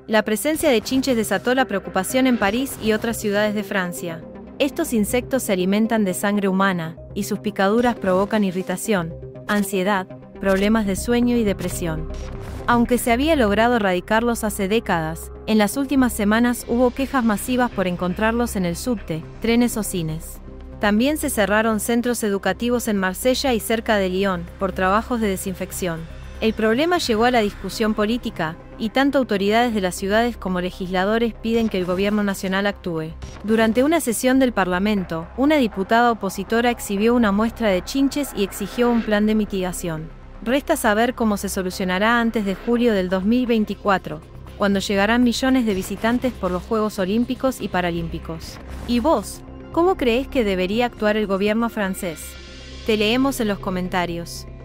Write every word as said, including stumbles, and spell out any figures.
La presencia de chinches desató la preocupación en París y otras ciudades de Francia. Estos insectos se alimentan de sangre humana, y sus picaduras provocan irritación, ansiedad, problemas de sueño y depresión. Aunque se había logrado erradicarlos hace décadas, en las últimas semanas hubo quejas masivas por encontrarlos en el subte, trenes o cines. También se cerraron centros educativos en Marsella y cerca de Lyon, por trabajos de desinfección. El problema llegó a la discusión política, y tanto autoridades de las ciudades como legisladores piden que el gobierno nacional actúe. Durante una sesión del Parlamento, una diputada opositora exhibió una muestra de chinches y exigió un plan de mitigación. Resta saber cómo se solucionará antes de julio del dos mil veinticuatro, cuando llegarán millones de visitantes por los Juegos Olímpicos y Paralímpicos. ¿Y vos? ¿Cómo crees que debería actuar el gobierno francés? Te leemos en los comentarios.